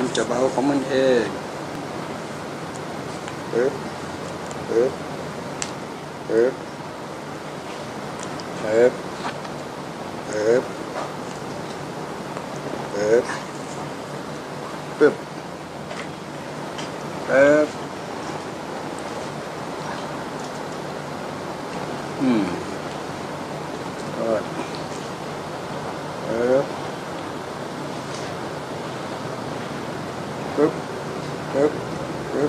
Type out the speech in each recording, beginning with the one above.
มันจะเบาของมันเองปึ๊บปึ๊บปึ๊บปึ๊บปึ๊บปึ๊บปึ๊บปึ๊บปึ๊บปึ๊บปึ๊บ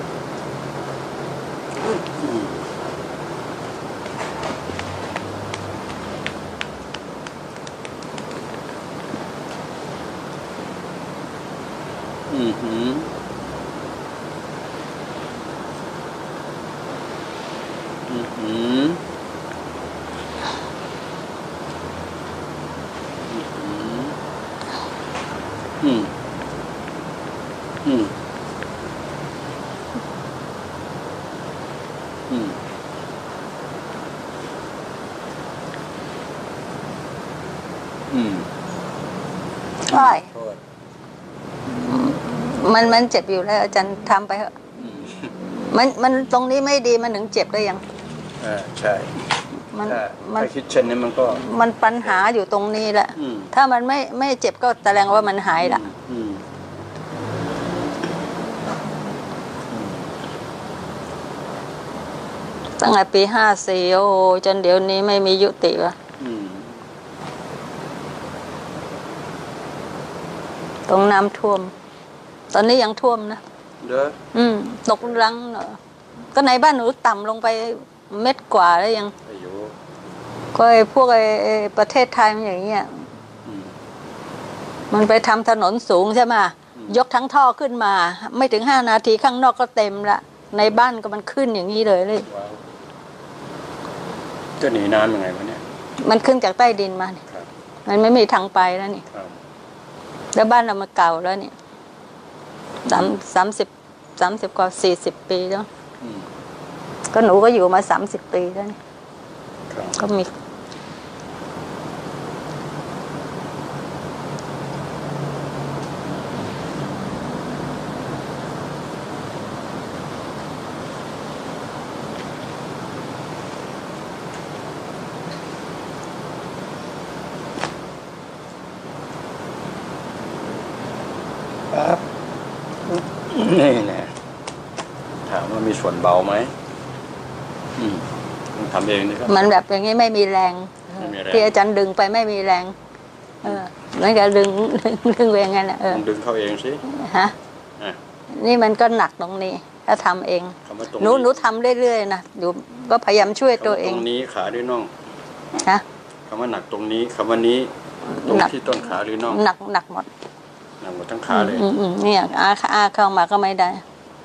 ใช่มันเจ็บอยู่แล้วอาจารย์ทำไปเถอะมันตรงนี้ไม่ดีมันถึงเจ็บได้ยังใช่มันคิดเช่นนี้มันปัญหาอยู่ตรงนี้แหละถ้ามันไม่เจ็บก็แสดงว่ามันหายละตั้งแต่ปี54โอ้จนเดี๋ยวนี้ไม่มียุติวะตรงน้ำท่วมตอนนี้ยังท่วมนะเด้อตกรังก็ในบ้านหนูต่ำลงไปเม็ดกว่าแล้วยังก็พวกประเทศไทยมันอย่างเงี้ยมันไปทำถนนสูงใช่ไหมยกทั้งท่อขึ้นมาไม่ถึง5 นาทีข้างนอกก็เต็มละในบ้านก็มันขึ้นอย่างนี้เลยจะหนีน้ำยังไงวะเนี่ยมันขึ้นจากใต้ดินมามันไม่มีทางไปแล้วนี่แล้วบ้านเรามาเก่าแล้วนี่30 กว่า40 ปีแล้วก็หนูก็อยู่มา30 ปีแล้วนี่ก็มีนี่แหละถามว่ามีส่วนเบาไหมทำเองนะครับมันแบบอย่างนี้ไม่มีแรงที่อาจารย์ดึงไปไม่มีแรงนั่นก็ดึงไปอย่างนั้นนะดึงเข้าเองสิฮะนี่มันก็หนักตรงนี้ถ้าทำเองหนูทำเรื่อยๆนะอยู่ก็พยายามช่วยตัวเองตรงนี้ขาหรือน่องฮะคำว่าหนักตรงนี้คำว่านี้ตรงที่ต้นขาหรือน่องหนักหมดทั้งขาเลยเนี่ยอาเข้ามาก็ไม่ได้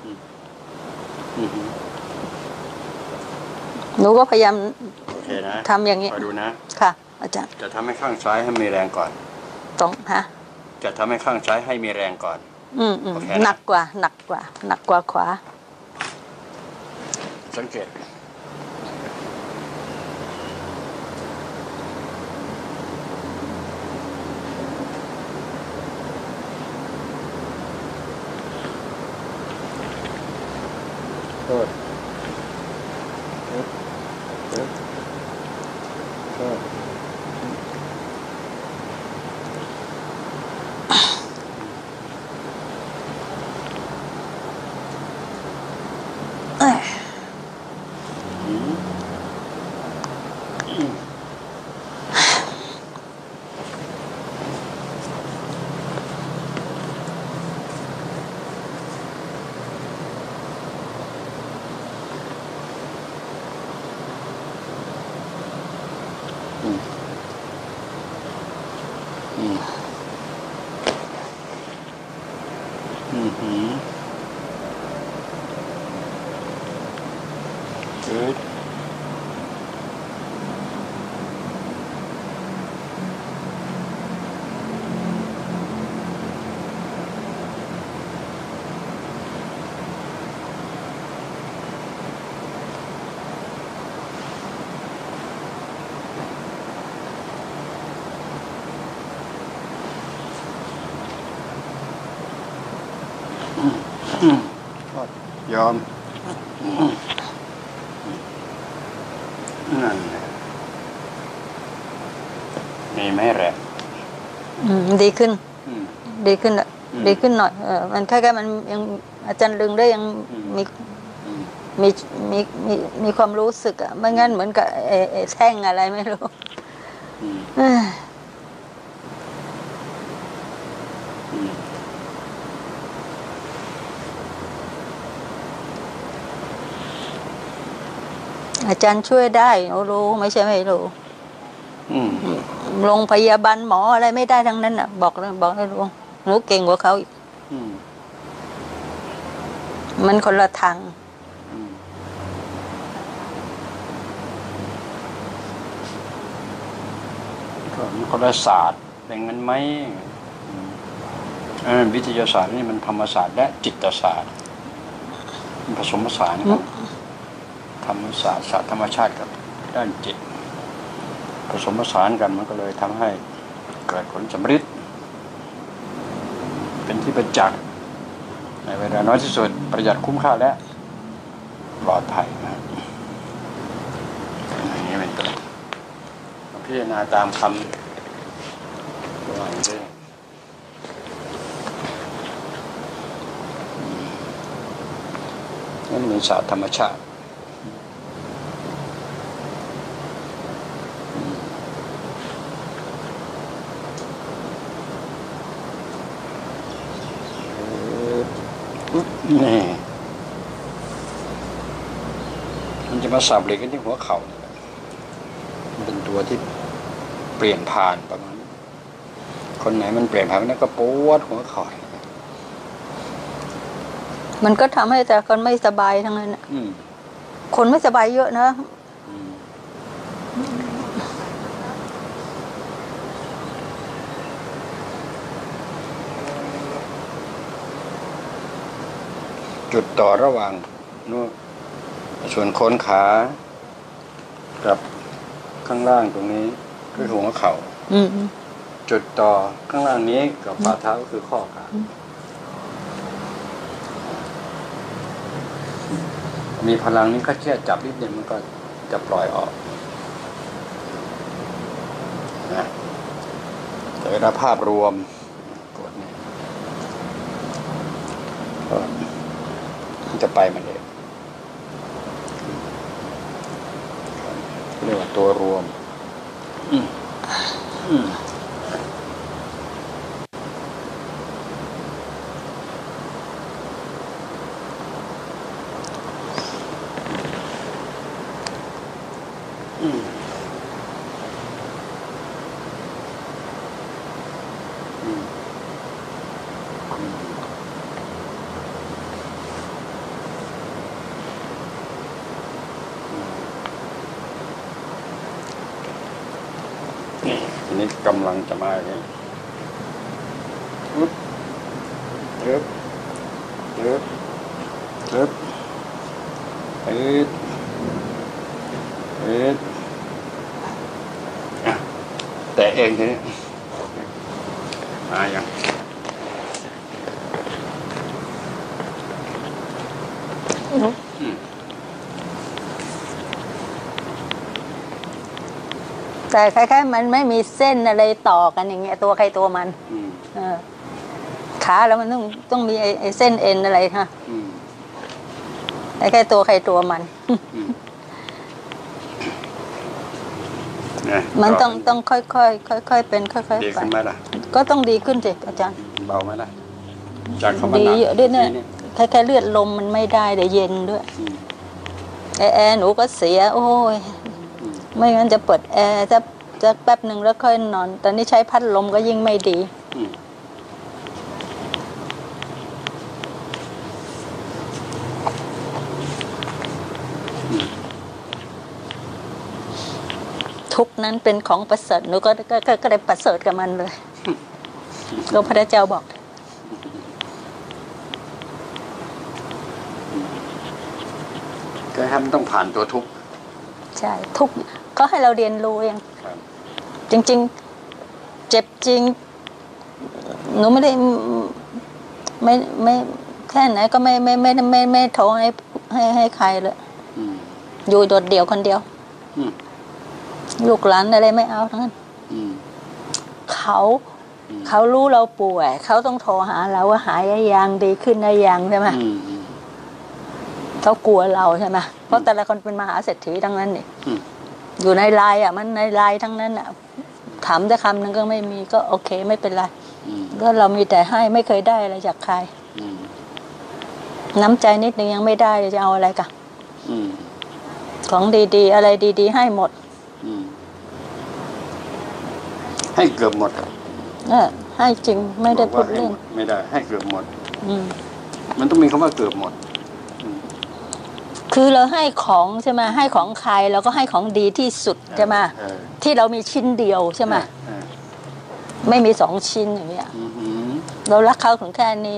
หนูก็พยายามทำอย่างนี้คอยดูนะค่ะอาจารย์จะทำให้ข้างซ้ายให้มีแรงก่อนตรงฮะจะทำให้ข้างซ้ายให้มีแรงก่อนหนักกว่าขวาสังเกตโทษGood. ก็ยอมนั่นแหละมีไหมแหละดีขึ้นดีขึ้นอ่ะดีขึ้นหน่อยมันแค่มันยังอาจารย์ลึงได้ยังมีความรู้สึกอ่ะไม่งั้นเหมือนกับแท่งอะไรไม่รู้อาจารย์ช่วยได้รู้ไม่ใช่ไม่รู้โรงพยาบาลหมออะไรไม่ได้ทั้งนั้นอ่ะบอกให้รู้หนูเก่งกว่าเขาอีกมันคนละทางมันคนละศาสตร์เป็นงั้นไหมวิทยาศาสตร์นี่มันธรรมศาสตร์และจิตศาสตร์มันผสมผสานกันธรรมศาสตร์ศาสตร์ธรรมชาติกับด้านจิตผสมผสานกันมันก็เลยทำให้เกิดผลสำฤทธิ์เป็นที่ประจักษ์ในเวลาน้อยที่สุดประหยัดคุ้มค่าและปลอดภัยนะอย่างนี้เป็นต้นพิจารณาตามคำตัวอย่างนี้นั่นเป็นศาสตร์ธรรมชาตินี่มันจะมาสับเหล็กกันที่หัวเข่ามันเป็นตัวที่เปลี่ยนผ่านประมาณคนไหนมันเปลี่ยนผ่านนั้นก็ปวดหัวเข่ามันก็ทำให้แต่คนไม่สบายทั้งนั้นคนไม่สบายเยอะนะจุดต่อระหว่างนู่นส่วนโคนขากับข้างล่างตรงนี้คือหัวเข่าจุดต่อข้างล่างนี้กับฝ่าเท้าก็คือข้อขามีพลังนี้ก็แค่จับนิดเดียวมันก็จะปล่อยออกนะแต่เวลาภาพรวมกดนี่จะไปมันเองเรียกว่าตัวรวมนี่กำลังจะมาเนี่ยเย็บแต่เองทีนี้มาอย่างแต่คล้ายๆมันไม่มีเส้นอะไรต่อกันอย่างเงี้ยตัวใครตัวมันขาแล้วมันต้องมีไอ้เส้นเอ็นอะไรค่ะคล้ายๆตัวใครตัวมันมันต้องค่อยๆเป็นค่อยๆไปดีขึ้นไหมล่ะก็ต้องดีขึ้นสิอาจารย์เบาไหมล่ะจากเขามาดีเยอะด้วยเนี่ยคล้ายๆเลือดลมมันไม่ได้แต่เย็นด้วยแอร์หนูก็เสียโอ้ยไม่งั้นจะเปิดแอร์จะแป๊บหนึ่งแล้วค่อยนอนตอนนี้ใช้พัดลมก็ยิ่งไม่ดีทุกนั้นเป็นของประเสริฐหนูก็ได้ประเสริฐกับมันเลยก็พระเจ้าบอกก็ให้มันต้องผ่านตัวทุกข์ใช่ทุกข์ก็ให้เราเรียนรู้เองจริงๆเจ็บจริงหนูไม่ได้ไม่แค่ไหนก็ไม่โทรให้ใครเลยอยู่โดดเดี่ยวคนเดียวลูกหลานอะไรไม่เอาทั้งนั้นเขารู้เราป่วยเขาต้องโทรหาเราว่าหายยังดีขึ้นได้ยังใช่ไหมเขากลัวเราใช่ไหมเพราะแต่ละคนเป็นมหาเศรษฐีทั้งนั้นนี่อยู่ในไลน์อ่ะมันในไลน์ทั้งนั้นอ่ะถามแต่คำนึงก็ไม่มีก็โอเคไม่เป็นไรก็เรามีแต่ให้ไม่เคยได้อะไรจากใครน้ำใจนิดนึงยังไม่ได้จะเอาอะไรกันของดีๆอะไรดีๆให้หมดให้เกือบหมดให้จริงไม่ได้พูดเล่นไม่ได้ให้เกือบหมดมันต้องมีคำว่าเกือบหมดคือเราให้ของใช่ไหมให้ของใครเราก็ให้ของดีที่สุดใช่ไหมที่เรามีชิ้นเดียวใช่ไหมไม่มี2 ชิ้นอย่างเงี้ยเรารักเขาถึงแค่นี้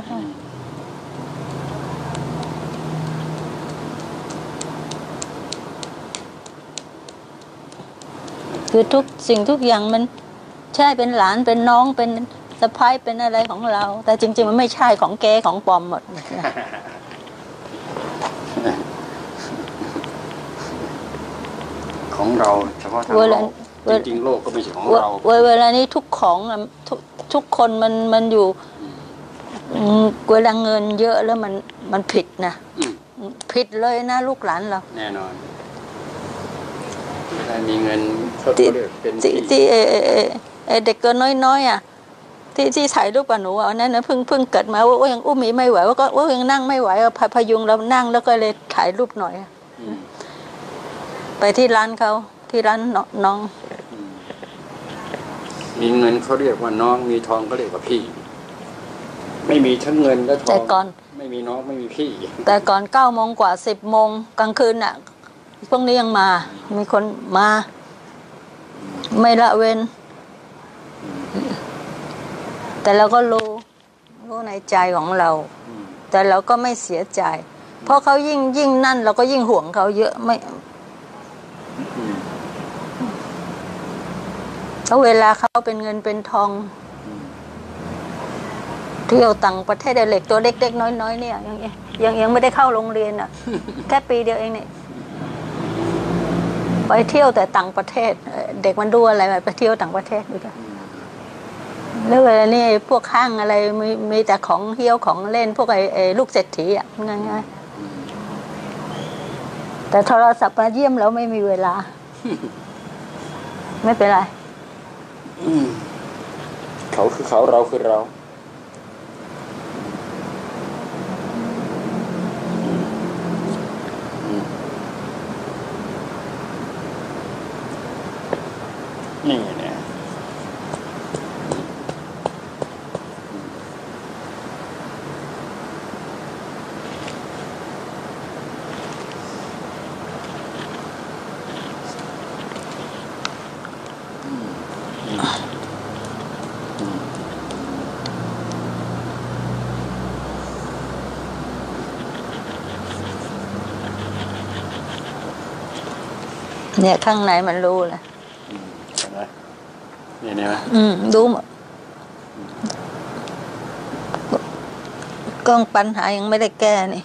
คือทุกสิ่งทุกอย่างมันใช่เป็นหลานเป็นน้องเป็นสะใภ้เป็นอะไรของเราแต่จริงๆมันไม่ใช่ของแกของปลอมหมดของเราเฉพาะทางโลกจริงๆโลกก็ไม่ใช่ของเราเวลานี้ทุกของทุกคนมันอยู่เวลาเงินเยอะแล้วมันผิดนะผิดเลยนะลูกหลานเราแน่นอนเวลามีเงินเขาเรียกเป็นที่เด็กตัวน้อยๆอ่ะที่ถ่ายรูปกับหนูอันนั้นนะเพิ่งเกิดมาว่ายังอุ้มมีไม่ไหวว่ายังนั่งไม่ไหวพยุงเรานั่งแล้วก็เลยถ่ายรูปหน่อยไปที่ร้านเขาที่ร้านน้องมีเงินเขาเรียกว่าน้องมีทองก็เรียกว่าพี่ไม่มีทั้งเงินและทองแต่ก่อนไม่มีน้องไม่มีพี่แต่ก่อน9 โมงกว่า10 โมงกลางคืนน่ะพวกนี้ยังมามีคนมาไม่ละเว้นแต่เราก็รู้ในใจของเราแต่เราก็ไม่เสียใจเพราะเขายิ่งนั่นเราก็ยิ่งห่วงเขาเยอะไม่เพราะเวลาเขาเป็นเงินเป็นทองเที่ยวต่างประเทศเด็กตัวเล็กๆน้อยๆเนี่ยยังไม่ได้เข้าโรงเรียนอ่ะแค่ปีเดียวเองเนี่ยไปเที่ยวแต่ต่างประเทศเด็กมันดูอะไรไปเที่ยวต่างประเทศดูจ้ะแล้วเวลานี้พวกข้างอะไรมีแต่ของเที่ยวของเล่นพวกไอ้ลูกเศรษฐีอ่ะง่ายๆแต่โทรศัพท์มาเยี่ยมแล้วไม่มีเวลาไม่เป็นไรเขาคือเขาเราคือเรานี่เนี่ยเนี่ยข้างในมันรู้เลยเห็นไหมนี่ไหมรู้หมดกล้องปัญหายังไม่ได้แก้นี่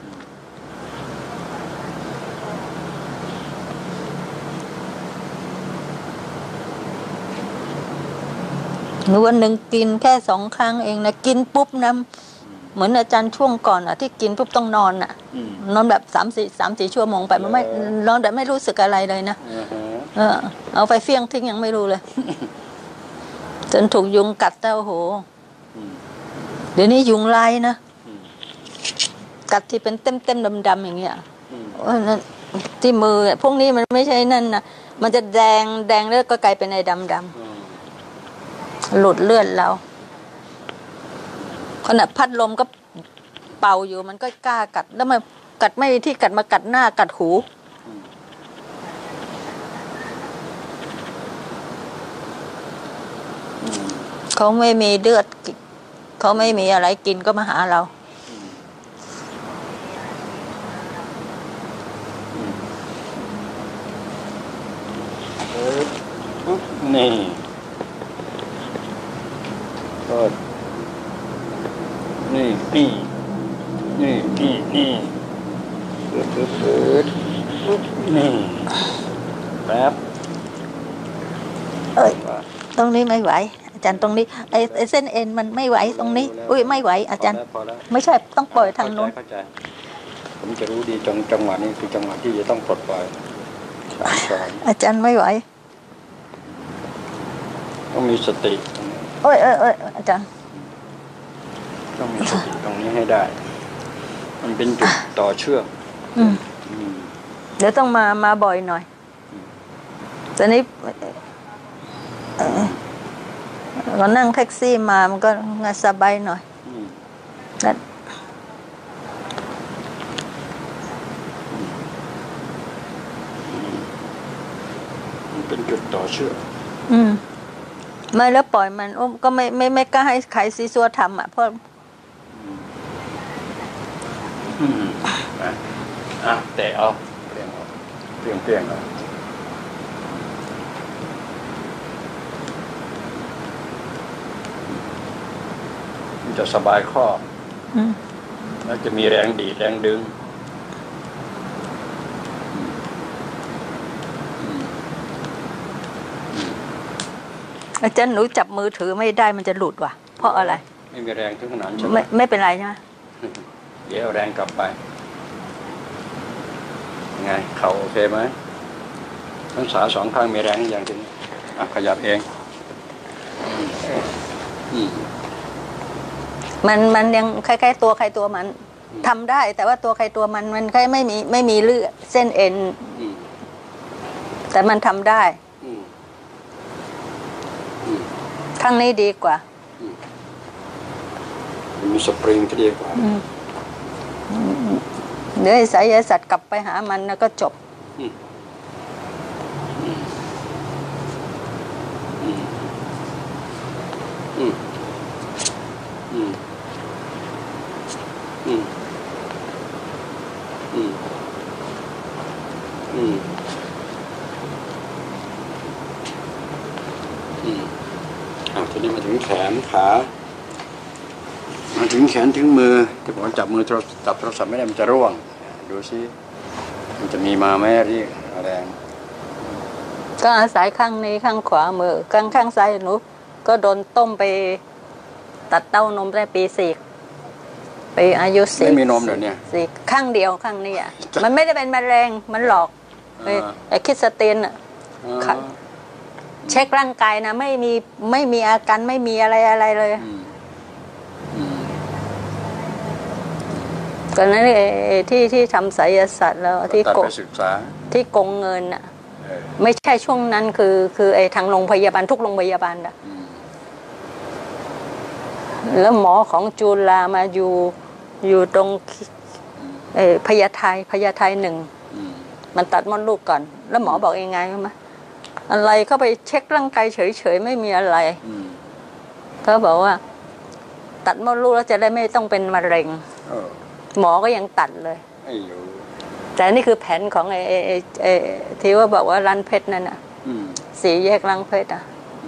หนูวันหนึ่งกินแค่2 ครั้งเองนะกินปุ๊บนะเหมือนอาจารย์ช่วงก่อนอ่ะที่กินปุ๊บต้องนอนอ่ะนอนแบบ3-4 ชั่วโมงไปมันไม่นอนแบบไม่รู้สึกอะไรเลยนะเอาไปเฟี้ยงทิ้งยังไม่รู้เลยจนถูกยุงกัดเต้าโหเดี๋ยวนี้ยุงลายนะกัดที่เป็นเต็มดำๆอย่างเงี้ยที่มือพวกนี้มันไม่ใช่นั่นนะมันจะแดงแล้วก็กลายเป็นไอ้ดำหลุดเลือดเราขณะพัดลมก็เป่าอยู่มันก็กล้ากัดแล้วมันกัดไม่ที่กัดมากัดหน้ากัดหูเขาไม่มีเลือดเขาไม่มีอะไรกินก็มาหาเรานี่ก็นี่นี่ปืดนี่แป๊บเอ้ยตรงนี้ไม่ไหวอาจารย์ตรงนี้ไอ้เส้นเอ็นมันไม่ไหวตรงนี้ อุ้ยไม่ไหวอาจารย์พอแล้วไม่ใช่ต้องปล่อยทางโน้นเข้าใจผมจะรู้ดีจังหวะนี้คือจังหวะที่จะต้องปลดปล่อยสอนอาจารย์ไม่ไหวต้องมีสติโอ้ยอาจารย์ต้องมีสติตรงนี้ให้ได้ มันเป็นจุดต่อเชื่อมเดี๋ยวต้องมาบ่อยหน่อยตอนนี้ก็นั่งแท็กซี่มามันก็งานสบายหน่อยนั่นมันเป็นจุดต่อเชื่อมไม่แล้วปล่อยมันก็ไม่กล้าให้ใครซีซัวทำอ่ะเพราะแต่เอาเปลี่ยนเอามันจะสบายข้อแล้วจะมีแรงดีดแรงดึงอาจารย์หนูจับมือถือไม่ได้มันจะหลุดว่ะเพราะอะไรไม่มีแรงถึงขนาดใช่ไหมไม่เป็นไรใช่ไหมเดี๋ยวเอาแรงกลับไปไงเข่าโอเคไหมทั้งขาสองข้างมีแรงอย่างจริงขยับเองมันยังคล้ายๆตัวใครตัวมันทำได้แต่ว่าตัวใครตัวมันแค่ไม่มีเลือดเส้นเอ็นแต่มันทำได้ข้างนี้ดีกว่ามีสปริงที่ดีกว่าเดี๋ยวสายสัตว์กลับไปหามันแล้วก็จบทีนี้มาถึงแขนขามาถึงแขนถึงมือที่ผมจับมือจับโทรศัพท์ไม่ได้มันจะร่วงดูซิมันจะมีมาไหมที่แรงก็อาศัยข้างนี้ข้างขวามือข้างซ้ายหนูก็โดนต้มไปตัดเต้านมได้ปี4ไปอายุ4 ไม่มีนมเดี๋ยวนี้ข้างเดียวข้างนี้อ่ะมันไม่ได้เป็นมะเร็งมันหลอกไอ้คริสเตียนอ่ะเช็คร่างกายนะไม่มีอาการไม่มีอะไรเลยก่อนนั้นที่ทำไสยศาสตร์แล้วที่โกงเงินอ่ะไม่ใช่ช่วงนั้นคือไอ้ทางโรงพยาบาลทุกโรงพยาบาลอ่ะแล้วหมอของจุฬามาอยู่ตรงพญาไท1มันตัดมดลูกก่อนแล้วหมอบอกยังไงรู้ไหมอะไรเข้าไปเช็คร่างกายเฉยๆไม่มีอะไรเขาบอกว่าตัดมดลูกแล้วจะได้ไม่ต้องเป็นมะเร็งหมอก็ยังตัดเลยแต่นี่คือแผนของไอ้ที่ว่าบอกว่าร้านเพชรนั่นน่ะ4 แยกร้านเพชรอ่ะ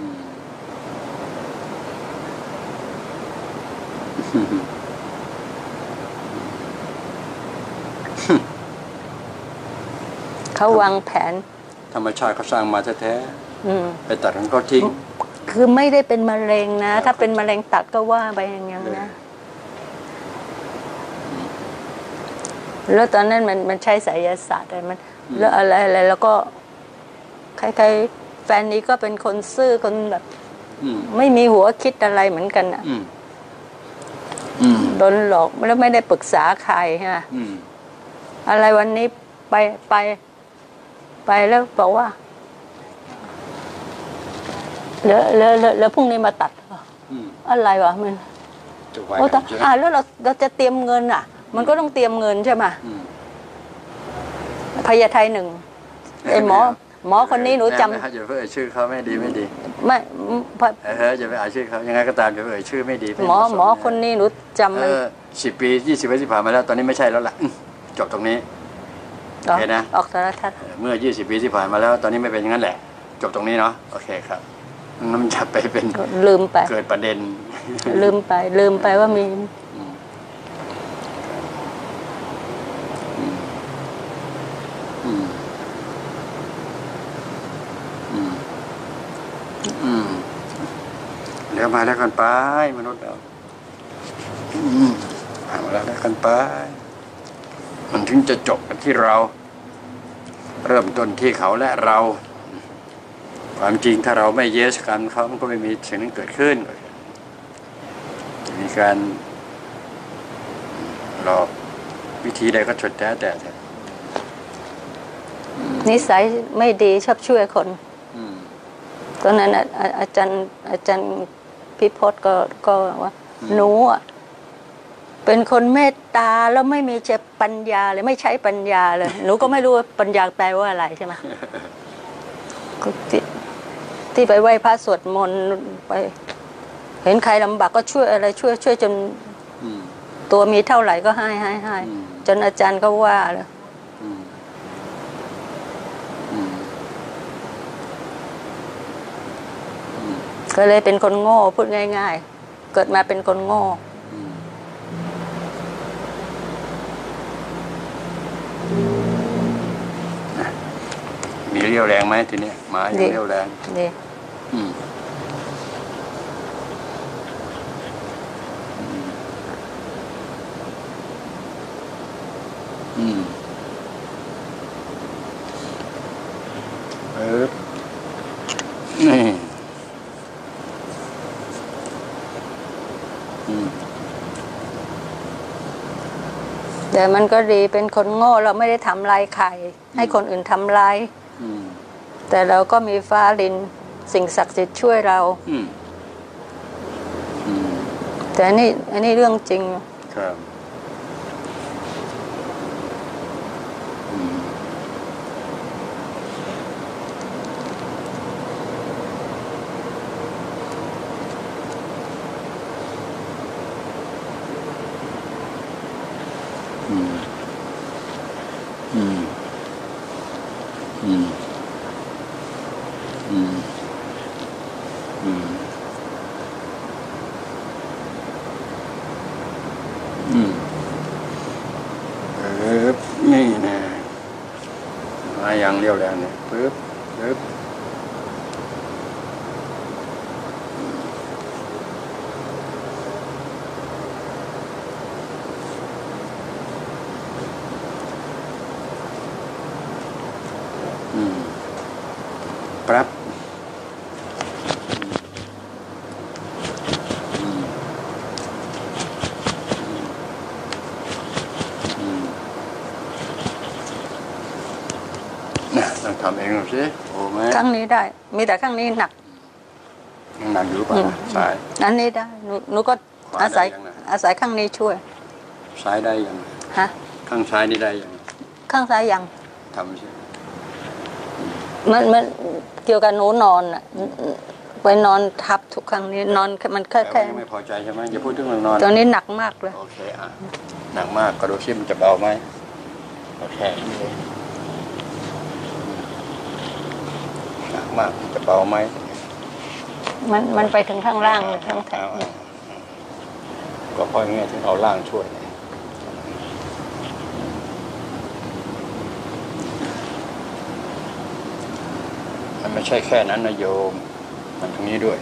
เขาวางแผนธรรมชาติเขาสร้างมาแท้ๆไปตัดของเขาทิ้งคือไม่ได้เป็นมะเร็งนะถ้าเป็นมะเร็งตัดก็ว่าไปอย่างนี้นะแล้วตอนนั้นมันใช้ไสยศาสตร์อะไรมันแล้วอะไรแล้วก็ใครๆแฟนนี้ก็เป็นคนซื่อคนแบบไม่มีหัวคิดอะไรเหมือนกันอ่ะโดนหลอกแล้วไม่ได้ปรึกษาใครใช่ไหมอะไรวันนี้ไปแล้วบอกว่าแล้วพรุ่งนี้มาตัดอะไรวะมันโอ้แต่แล้วเราจะเตรียมเงินอ่ะมันก็ต้องเตรียมเงินใช่ไหมพญาไท1ไอ้หมอคนนี้หนูจำอย่าเพิ่งเอ่ยชื่อเขาไม่ดีไม่อย่าไปอ่านชื่อเขายังไงก็ตามอย่าเอ่ยชื่อไม่ดีหมอคนนี้หนูจำมัน 10 ปี20 ปีที่ผ่านมาแล้วตอนนี้ไม่ใช่แล้วล่ะจบตรงนี้โอเคนะออกโทรทัศน์เมื่อ20 ปีที่ผ่านมาแล้วตอนนี้ไม่เป็นอย่างนั้นแหละจบตรงนี้เนาะโอเคครับมันจะไปเป็นลืมไปเกิดประเด็นลืมไปว่ามีแล้วมาแล้วกันไปมนุษย์เรามาแล้วกันไปมันถึงจะจบกันที่เรา เริ่มต้นที่เขาและเรา ความจริงถ้าเราไม่เยสกันเขามันก็ไม่มีสิ่งนั้นเกิดขึ้นมีการหลอกวิธีใดก็ชดแต่นิสัยไม่ดีชอบช่วยคนตอนนั้นอาจารย์พิพจน์ก็ว่าหนูเป็นคนเมตตาแล้วไม่มีจะปัญญาเลยไม่ใช้ปัญญาเลยหนูก็ไม่รู้ว่าปัญญาแปลว่าอะไรใช่ไหมที่ไปไหว้พระสวดมนต์ไปเห็นใครลำบากก็ช่วยอะไรช่วยจนตัวมีเท่าไหร่ก็ให้จนอาจารย์ก็ว่าเลยก็เลยเป็นคนโง่พูดง่ายๆเกิดมาเป็นคนโง่มีเรี่ยวแรงไหมทีนี้หมาอยู่เรี่ยวแรงดีนี่แต่มันก็ดีเป็นคนโง่เราไม่ได้ทำลายใครให้คนอื่นทำลายแต่เราก็มีฟ้าดินสิ่งศักดิ์สิทธิ์ช่วยเราแต่อันนี้เรื่องจริงครับนี่นะมาอย่างเรียวแรงเนี่ยปึ๊บปรับต้องทำเองหน่อยสิโอ้ไหมครั้งนี้ได้มีแต่ครั้งนี้หนักอยู่ป่ะสายอันนี้ได้หนูก็อาศัยข้างนี้ช่วยซ้ายได้ยังฮะข้างซ้ายนี่ได้ยังข้างซ้ายยังทำสิมันเกี่ยวกับหนูนอนอ่ะไปนอนทับทุกครั้งนี้นอนมันแค่ไม่พอใจใช่ไหมอย่าพูดถึงเรื่องนอนตอนนี้หนักมากเลยโอเคหนักมากก็ดูซิมันจะเบาไหมโอเคหนักมากจะเบาไหมมันไปถึงข้างล่างเลยทั้งแถวก็พออย่างเงี้ยถึงเอาล่างช่วยมันไม่ใช่แค่นั้นนะโยมมันตรงนี้ด้วย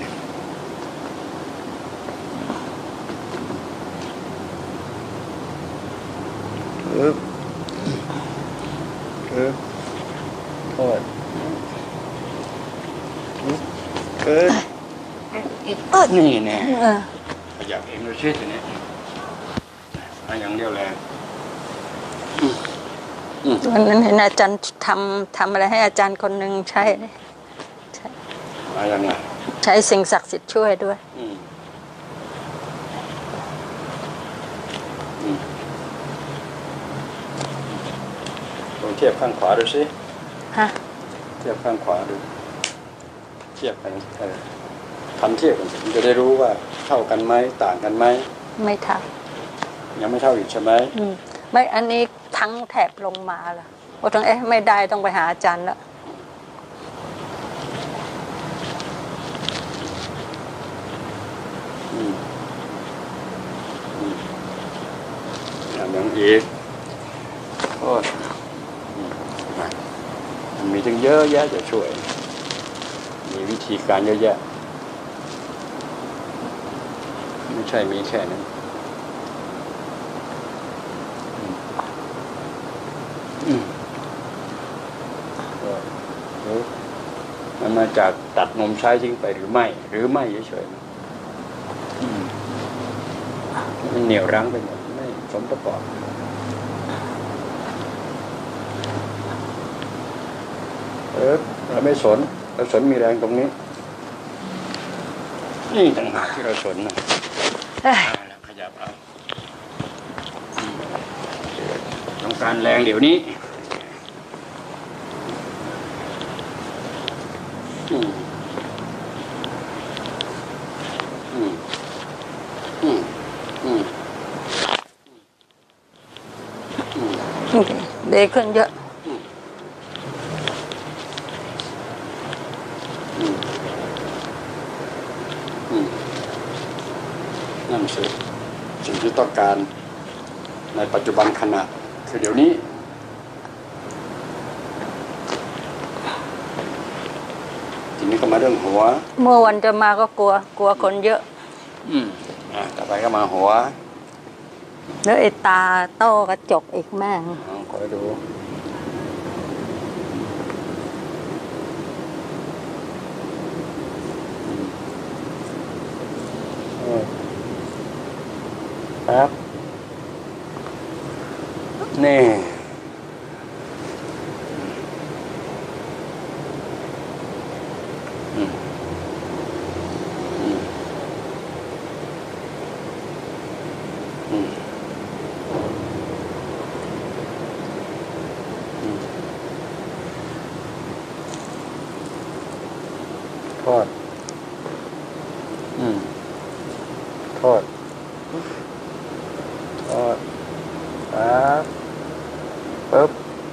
โทษนี่แน่อยากเองเลยเชื่อตัวนี้อย่างเดียวแรงวันนั้นเห็นอาจารย์ทำอะไรให้อาจารย์คนหนึ่งใช้ยังไงใช้สิ่งศักดิ์สิทธิ์ช่วยด้วยลองเทียบข้างขวาดูสิฮะเทียบข้างขวาดูเทียบกันทำเทียบกันจะได้รู้ว่าเท่ากันไหมต่างกันไหมไม่เท่ายังไม่เท่าอีกใช่ไหมไม่อันนี้ทั้งแถบลงมาล่ะโอ้ทั้งไม่ได้ต้องไปหาอาจารย์แล้วอย่างอีกโอ้มันมีทั้งเยอะแยะจะช่วยมีวิธีการเยอะแยะใช่มีแค่นั้นมันมาจากตัดนมใช้ทิ้งไปหรือไม่เฉยๆมันเหนี่ยวรั้งไปหมดไม่สมประกอบเราไม่สนเราสนมีแรงตรงนี้นี่ต่างหากที่เราสนนะแล้วขยับเอาต้องการแรงเดี๋ยวนี้ดีขึ้นเยอะนั่นสิสิ่งที่ต้องการในปัจจุบันขณะคือเดี๋ยวนี้ทีนี้ก็มาเรื่องหัวเมื่อวันจะมาก็กลัวคนเยอะต่อไปก็มาหัวแล้วไอ้ตาโต้กระจกอีกแม่งคอยดูครับนี่ทอดทอดปึ๊บ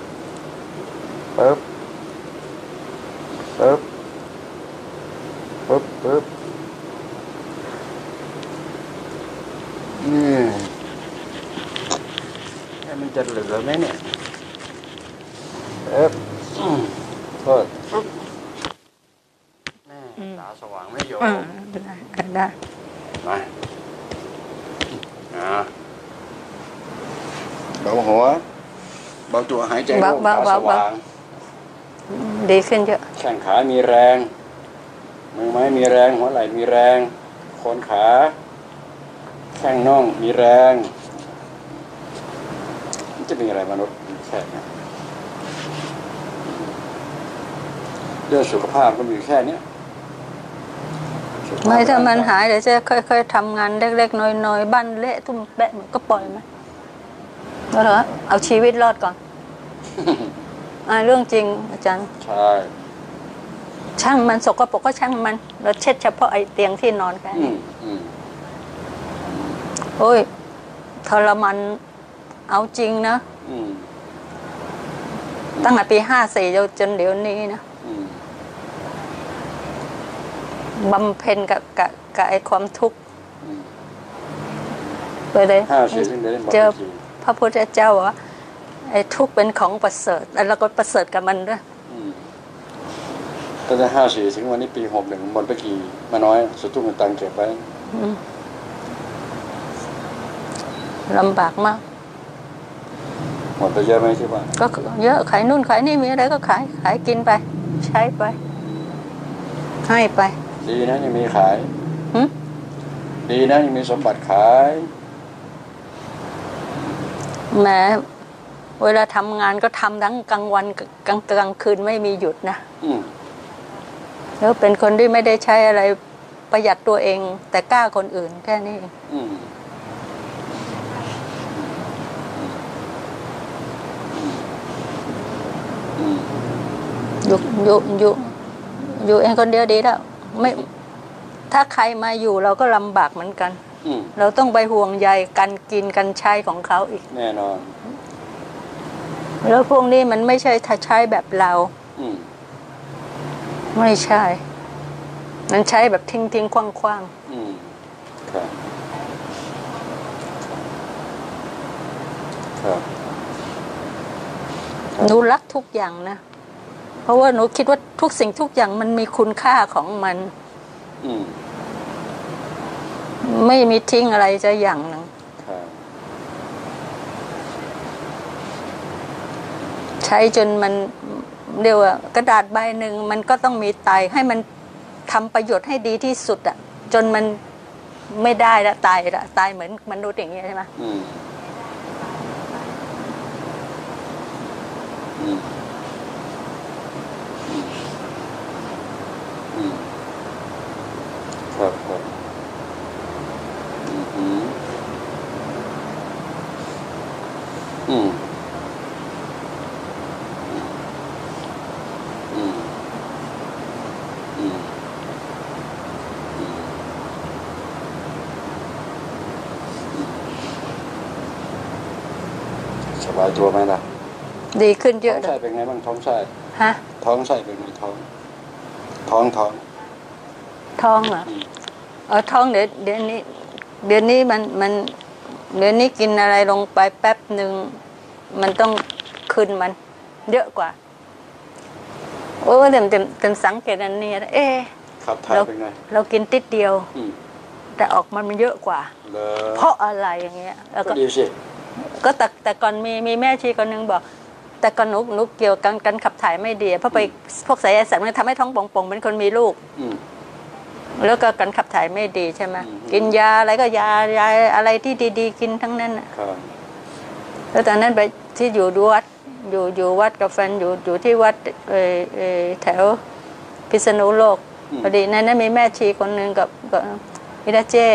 นี่มันจะเหลือไหมเนี่ยทอดตาสว่างไม่โยได้มาเบาหัวเบาตัวหายใจโล่งตาสว่างดีขึ้นเยอะแข้งขามีแรงมือไม้มีแรงหัวไหล่มีแรงโคนขาแข้งน่องมีแรงมันจะเป็นอะไรมนุษย์แค่นี้เรื่องสุขภาพก็มีแค่นี้ไม่ถ้ามันหายเดี๋ยวจะค่อยๆทำงานเล็กๆน้อยๆบ้านเละตุ้มแปะมันก็ปล่อยไหมแล้วเหรอเอาชีวิตรอดก่อนเรื่องจริงอาจารย์ใช่ช่างมันสกปรกก็ช่างมันเราเช็ดเฉพาะไอ้เตียงที่นอนแค่นี้โอ้ยทรมานเอาจริงนะตั้งแต่ปี54จนเดี๋ยวนี้นะบำเพ็ญกับไอ้ความทุกข์ไปเลยเจอพระพุทธเจ้าว่าไอ้ทุกข์เป็นของประเสริฐแล้วเราก็ประเสริฐกับมันด้วยตั้งแต่54ถึงวันนี้ปี61หมดไปกี่มาน้อยสุดทุกมันตังเก็บไว้ลำบากมากหมดไปเยอะไหมที่บ้านก็เยอะขายนู่นขายนี่มีอะไรก็ขายกินไปใช้ไปให้ไปดีนะยังมีขายดีนะยังมีสมบัติขายแหมเวลาทำงานก็ทำทั้งกลางวันกลางคืนไม่มีหยุดนะแล้วเป็นคนที่ไม่ได้ใช้อะไรประหยัดตัวเองแต่กล้าคนอื่นแค่นี้อยู่เองคนเดียวดีแล้วไม่ถ้าใครมาอยู่เราก็ลำบากเหมือนกันเราต้องไปห่วงใยกันกินกันใช้ของเขาอีกแน่นอนแล้วพวกนี้มันไม่ใช่ถ้าใช้แบบเราไม่ใช่มันใช้แบบทิ้งคว่างครับหนูรักทุกอย่างนะเพราะว่าหนูคิดว่าทุกสิ่งทุกอย่างมันมีคุณค่าของมันไม่มีทิ้งอะไรจะอย่างหนึ่งใช้จนมันเรียกว่ากระดาษใบหนึ่งมันก็ต้องมีตายให้มันทำประโยชน์ให้ดีที่สุดอ่ะจนมันไม่ได้ละตายเหมือนมนุษย์อย่างเงี้ยใช่ไหมครับครับสบายตัวไหมล่ะดีขึ้นเยอะท้องไส้เป็นไงบ้างท้องไส้ฮะท้องไส้เป็นไงท้องเหรอท้องเดี๋ยวนี้มันเดี๋ยวนี้กินอะไรลงไปแป๊บหนึ่งมันต้องขึ้นมันเยอะกว่าโอ้เต็มสังเกตอันนี้ขับถ่ายเป็นไงเรากินติดเดียวแต่ออกมันเยอะกว่าเพราะอะไรอย่างเงี้ยแล้วก็ดีสิก็แต่ก่อนมีแม่ชีคนนึงบอกแต่ก่อนหนูเกี่ยวกันขับถ่ายไม่ดีเพราะไปพวกไสยศาสตร์มันทำให้ท้องป่องๆเป็นคนมีลูกแล้วก็การขับถ่ายไม่ดีใช่ไหมกินยาอะไรก็ยาอะไรที่ดีๆกินทั้งนั้นแล้วตอนนั้นไปที่อยู่วัดอยู่วัดกับแฟนอยู่ที่วัดแถวพิษณุโลกพอดีนั้นมีแม่ชีคนหนึ่งกับมิดาเจ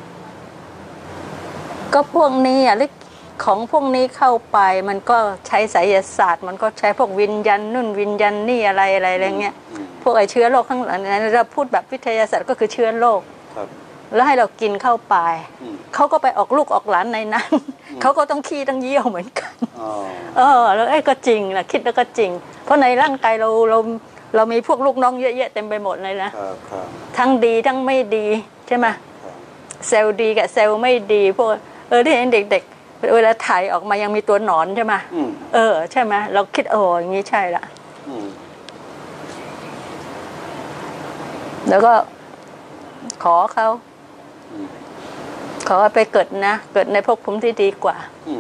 ก็พวกนี้ของพวกนี้เข้าไปมันก็ใช้ไสยศาสตร์มันก็ใช้พวกวิญญาณนู่นวิญญาณนี่อะไรเงี้ยพวกเชื้อโรคข้างหลังนั้นเราพูดแบบวิทยาศาสตร์ก็คือเชื้อโรคแล้วให้เรากินเข้าไปเขาก็ไปออกลูกออกหลานในนั้นเขาก็ต้องขี้ต้องเยี่ยวเหมือนกันแล้วก็จริงนะคิดแล้วก็จริงเพราะในร่างกายเรามีพวกลูกน้องเยอะแยะเต็มไปหมดเลยนะทั้งดีทั้งไม่ดีใช่ไหมเซลล์ดีกับเซลล์ไม่ดีพวกที่เห็นเด็กเวลาถ่ายออกมายังมีตัวหนอนใช่ไหมใช่ไหมเราคิดอย่างนี้ใช่ละแล้วก็ขอเขาไปเกิดในภพภูมิที่ดีกว่า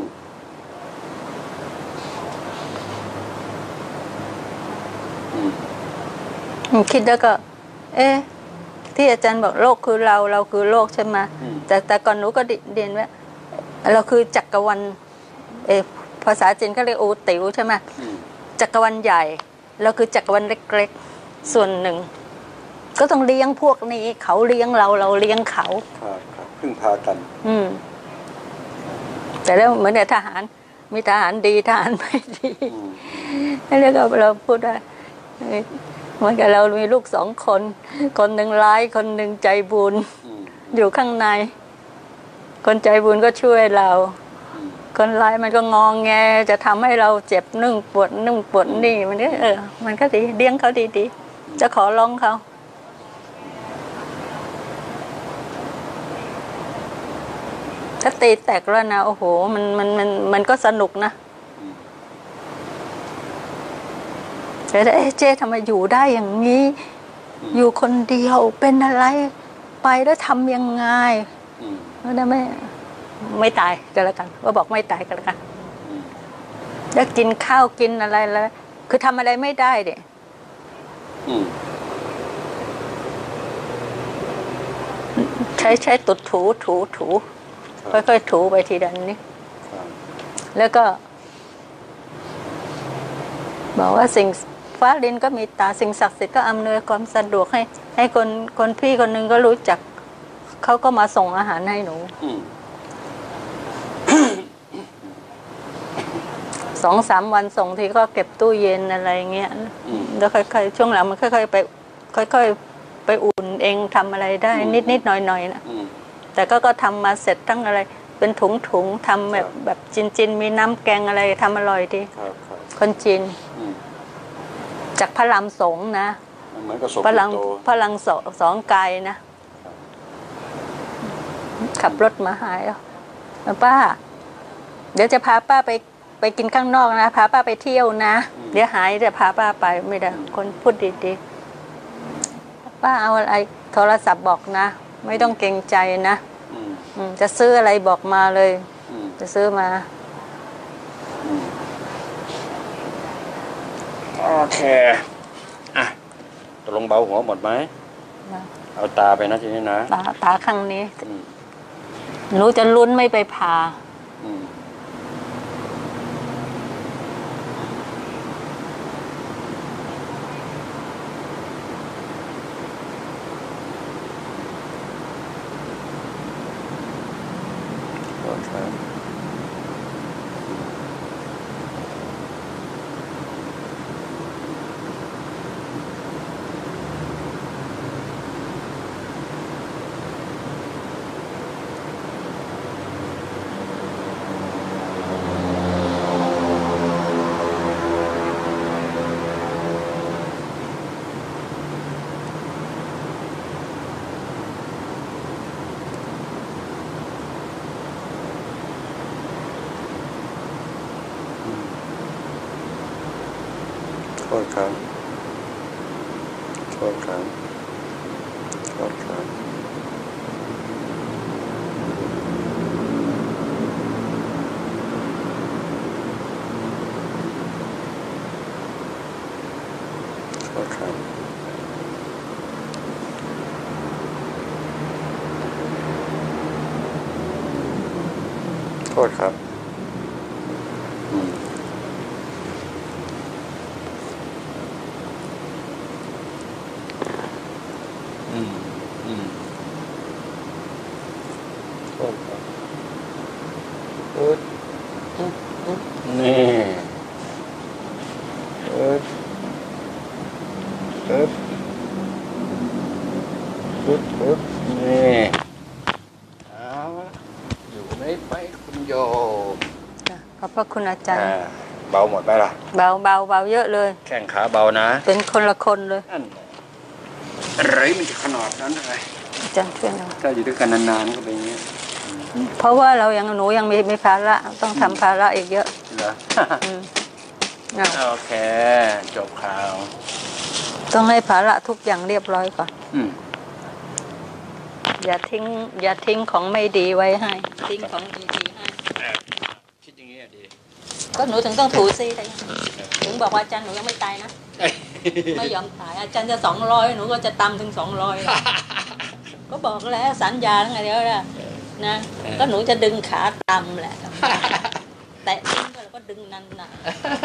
คิดแล้วก็ที่อาจารย์บอกโลกคือเราคือโลกใช่ไหมแต่ก่อนหนูก็เรียนว่าเราคือจักรวาลภาษาจีนเขาเรียกโอติ๋วใช่ไหมจักรวาลใหญ่เราคือจักรวาลเล็กๆส่วนหนึ่งก็ต้องเลี้ยงพวกนี้เขาเลี้ยงเราเลี้ยงเขาพึ่งพากันแต่แล้วเหมือนในทหารมีทหารดีทหารไม่ดีนี่เรียกเราพูดได้เหมือนกับเรามีลูกคนหนึ่งร้ายคนหนึ่งใจบุญอยู่ข้างในคนใจบุญก็ช่วยเราคนร้ายมันก็งองแงจะทำให้เราเจ็บนึ่งปวดนี่มันก็มันก็ดีเลี้ยงเขาดีๆจะขอร้องเขาถ้าตีแตกแล้วนะโอ้โหมันก็สนุกนะแต่เจ๊ทำไมอยู่ได้อย่างนี้อยู่คนเดียวเป็นอะไรไปแล้วทำยังไงแล้วไม่ตายก็แล้วกันว่าบอกไม่ตายก็แล้วกันแล้วกินข้าวกินอะไรแล้วคือทำอะไรไม่ได้เด็ใช้ตุดถูค่อยๆถูไปทีละนิดแล้วก็บอกว่าสิ่งฟ้าดินก็มีตาสิ่งศักดิ์สิทธิ์ก็อำนวยความสะดวกให้คนพี่คนนึงก็รู้จักเขาก็มาส่งอาหารให้หนู2-3 วันส่งทีก็เก็บตู้เย็นอะไรเงี้ยแล้วค่อยๆช่วงหลังมันค่อยๆไปอุ่นเองทำอะไรได้นิดหน่อยๆนะแต่ก็ทำมาเสร็จทั้งอะไรเป็นถุงทำแบบจีนมีน้ำแกงอะไรทำอร่อยดีคนจีนจากพระรามสงนะพระรามสองไกลนะขับรถมาหายป้าเดี๋ยวจะพาป้าไปกินข้างนอกนะพาป้าไปเที่ยวนะเดี๋ยวหายจะพาป้าไปไม่ได้คนพูดดีๆป้าเอาอะไรโทรศัพท์บอกนะไม่ต้องเกรงใจนะจะซื้ออะไรบอกมาเลยจะซื้อมาโอเคอ่ะตกลงเบาหัวหมดไหมเอาตาไปนะทีนี้นะตาข้างนี้หนูจะลุ้นไม่ไปผ่าโทษครับโทษครับโทษครับโทษครับโทษครับโทษครับนี่นี่เอาละอยู่ไหมคุณโยมขอบพระคุณอาจารย์เบาหมดไหมล่ะเบาเยอะเลยแข้งขาเบานะเป็นคนละคนเลยอะไรมันจะขนาดนั้นอะไรอาจารย์ช่วยหน่อยถ้าอยู่ด้วยกันนานๆก็เป็นอย่างนี้เพราะว่าหนูยังมีภาระต้องทำภาระอีกเยอะเหรอโอเคจบข่าวต้องให้ภาระทุกอย่างเรียบร้อยก่อนอย่าทิ้งของไม่ดีไว้ให้ทิ้งของดีๆให้คิดอย่างนี้ดีก็หนูถึงต้องถูซี่ได้ถึงบอกว่าอาจารย์หนูยังไม่ตายนะไม่ยอมตายอาจารย์จะ200หนูก็จะตำถึง200ก็บอกแล้วสัญญาไงเดี๋ยวนะก็หนูจะดึงขาตำแหละแต่ทิ้งก็ดึงนั่นน่ะ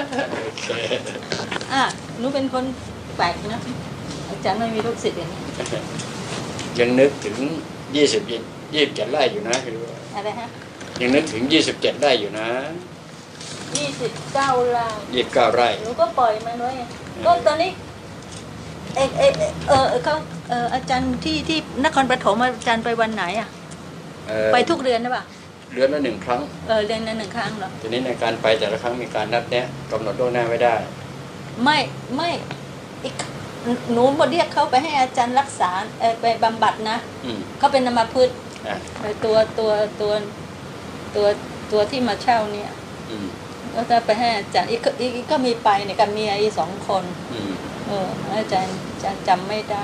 หนูเป็นคนแปลกนะอาจารย์ไม่มีลูกศิษย์อย่างนี้ยังนึกถึง27ไร่อยู่นะคืออะไรฮะยังนึกถึง27ไร่อยู่นะ 29ไร่หนูก็ปล่อยมันไว้ก็ตอนนี้เขาอาจารย์ที่นครปฐมอาจารย์ไปวันไหนอ่ะไปทุกเดือนใช่ป่ะเดือนละ1 ครั้งเดือนละ1 ครั้งเหรอทีนี้ในการไปแต่ละครั้งมีการนัดแนะกำหนดล่วงหน้าไม่ได้ไม่หนูมาเรียกเขาไปให้อาจารย์รักษาไปบำบัดนะเขาเป็นอัมพฤกษ์ตัวที่มาเช่าเนี่ยก็จะไปให้อาจารย์อีกก็มีไปเนี่ยกับเมียอี2 คนอาจารย์จำไม่ได้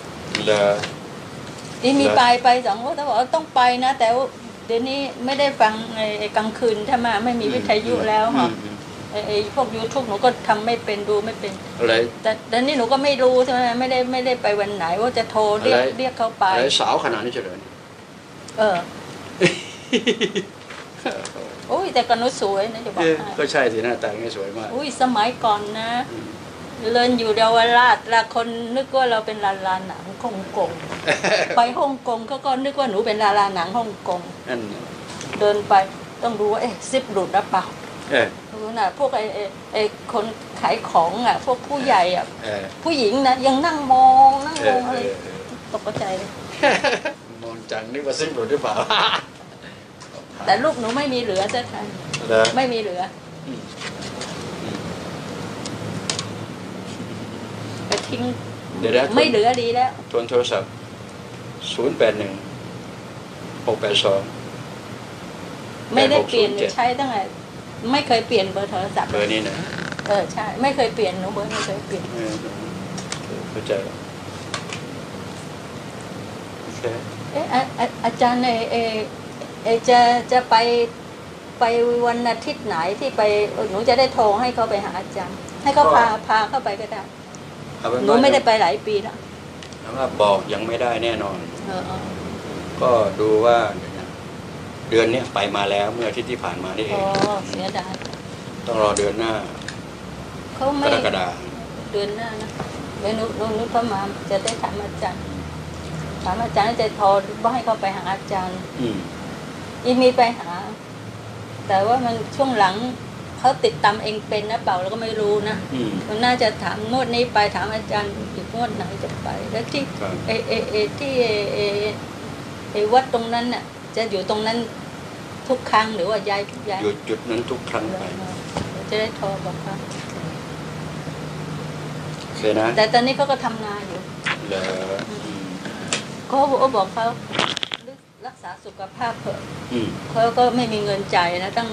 ที่มีไป2คนเขาบอกว่าต้องไปนะแต่เดี๋ยวนี้ไม่ได้ฟังกลางคืนถ้ามาไม่มีวิทยุแล้วค่ะพวก YouTube หนูก็ทำไม่เป็นดูไม่เป็นอะไรแต่นี่หนูก็ไม่รู้ใช่ไหมไม่ได้ไปวันไหนว่าจะโทรเรียกเขาไปอะไรสาวขนาดนี้เฉยโอ้ยแต่ก็หนูสวยนะจะบอกก็ใช่สิหน้าตาไม่สวยมากสมัยก่อนนะเลินอยู่เยาวราชละคนนึกว่าเราเป็นดาราหนังฮ่องกงไปฮ่องกงเขาก็นึกว่าหนูเป็นดาราหนังฮ่องกงเดินไปต้องดูว่าซิปหลุดหรือเปล่ารู้นะพวกคนขายของพวกผู้ใหญ่ผู้หญิงนะยังนั่งมองอะไรตกใจเลยมองจังนึกว่าซิปหลุดหรือเปล่าแต่ลูกหนูไม่มีเหลือจะทันไม่มีเหลือไปทิ้งไม่เหลือดีแล้วทวนโทรศัพท์081682 ไม่ได้เปลี่ยนใช้ตั้งแต่ไม่เคยเปลี่ยนเบอร์โทรศัพท์เบอร์นี้นะใช่ไม่เคยเปลี่ยนหนูเบอร์ไม่เคยเปลี่ยนเข้าใจโอเคอาจารย์จะไปวันอาทิตย์ไหนที่ไปหนูจะได้โทรให้เขาไปหาอาจารย์ให้เขาพาเข้าไปก็ได้หนูไม่ได้ไปหลายปีแล้วว่าบอกยังไม่ได้แน่นอนก็ดูว่าเดือนนี้ไปมาแล้วเมื่ออาทิตย์ที่ผ่านมานี่เองเสียดายต้องรอเดือนหน้าเขาไม่กรกฎาเดือนหน้านะเดี๋ยวนุชเข้ามาจะได้ถามอาจารย์จะโทรว่าให้เขาไปหาอาจารย์อีมีไปหาแต่ว่ามันช่วงหลังเขาติดตามเองเป็นนะเปล่าเราก็ไม่รู้นะมันน่าจะถามงวดนี้ไปถามอาจารย์อีกงวดไหนจะไปแล้วที่ที่วัดตรงนั้นน่ะจะอยู่ตรงนั้นทุกครั้งหรือว่าย้ายอยู่จุดนั้นทุกครั้งไปจะได้โทรบอกเขาเสียนะแต่ตอนนี้เขาก็ทำงานอยู่เหรอเขาบอกเขารักษาสุขภาพเถอะเขาก็ไม่มีเงินจ่ายนะตั้ง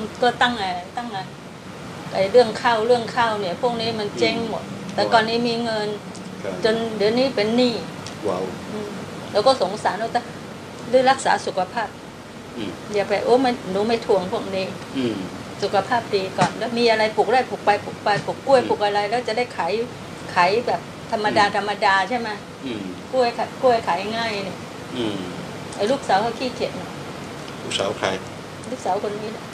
ไอ้เรื่องข้าวเนี่ยพวกนี้มันเจ๊งหมดแต่ก่อนนี้มีเงินจนเดี๋ยวนี้เป็นหนี้ว้าวแล้วก็สงสารเราแต่ด้วยรักษาสุขภาพอย่าไปหนูไม่ทวงพวกนี้สุขภาพดีก่อนแล้วมีอะไรปลูกได้ปลูกไปปลูกกล้วยปลูกอะไรแล้วจะได้ขายแบบธรรมดาใช่ไหมกล้วยขายง่ายเนี่ยไอ้ลูกสาวเขาขี้เกียจลูกสาวใครลูกสาวคนนี้แหละ